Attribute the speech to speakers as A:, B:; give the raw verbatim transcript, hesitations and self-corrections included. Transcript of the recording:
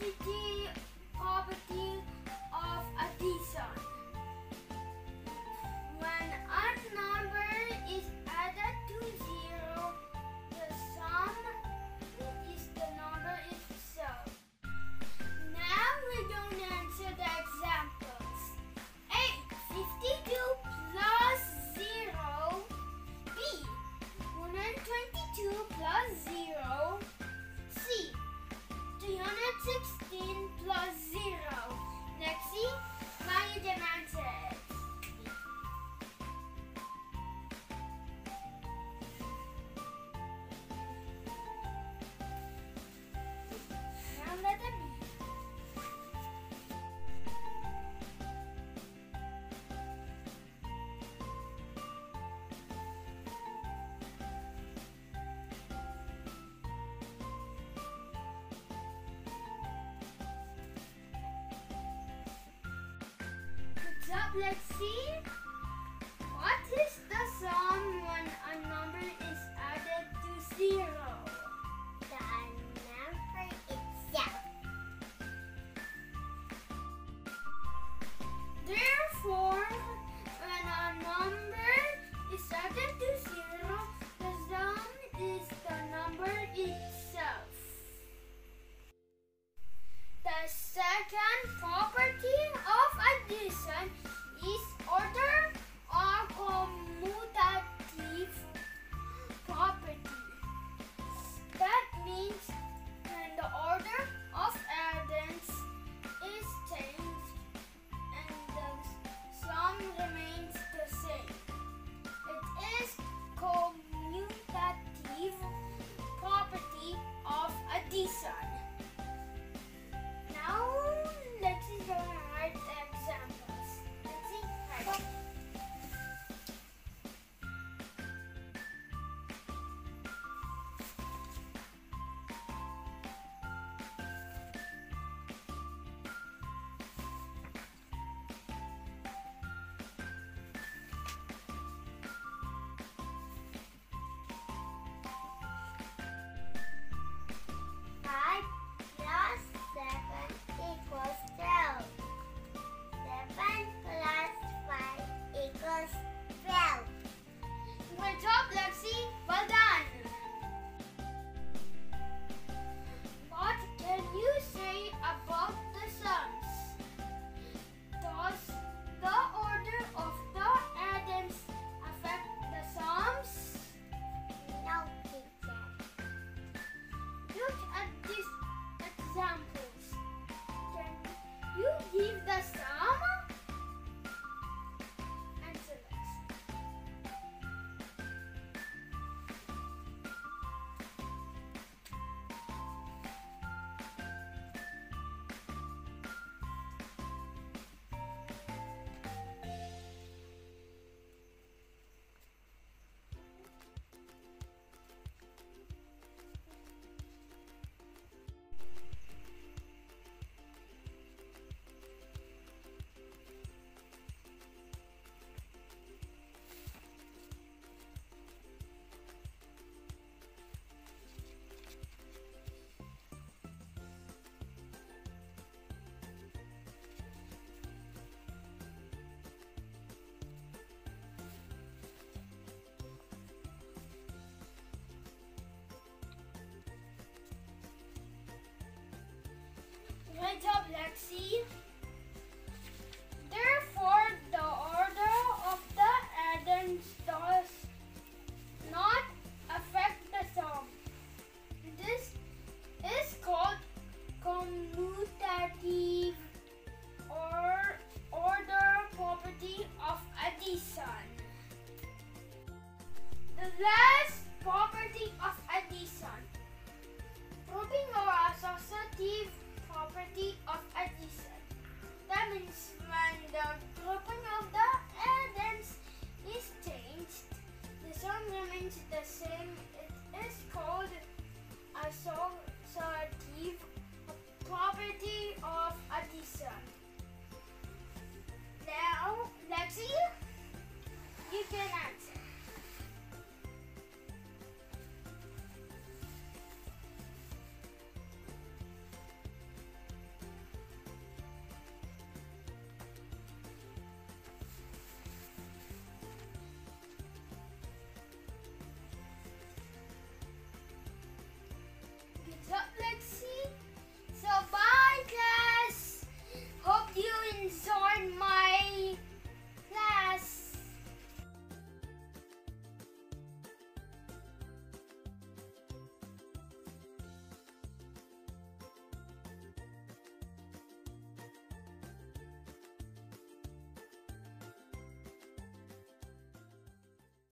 A: property property of addition. When a number is added to zero, the sum is the number itself. Now we're going to answer the examples. A. fifty-two plus zero. B. one hundred twenty-two plus zero. C. three hundred sixteen plus zero. Lexi, now you can answer it. Now letter B. Good job, Lexi. What is the sum when a number is added to zero?
B: The number itself.
A: Therefore, when a number is added to zero, the sum is the number itself. The second property of addition is order or commutative property. That means when the order of addends is changed and the sum remains the same. It is commutative property of addition. Now, let's see the right examples. Let's see. Right.
B: Five plus seven equals twelve. Seven plus five equals twelve.
A: Good job, Lexi. Well done. What can you say about the sums? Does the order of the addends affect the sums?
B: No, teacher.
A: Look at these examples. Can you give the sum? Answer, Lexi. Good job, Lexi. Therefore, the order of the addends does not affect the sum. This is called commutative or order property of addition. The last property of addition, grouping or associative property of addition. That means when the grouping of the addends is changed, the sum remains the same. It is called associative property of addition. Now, Lexi, you can answer.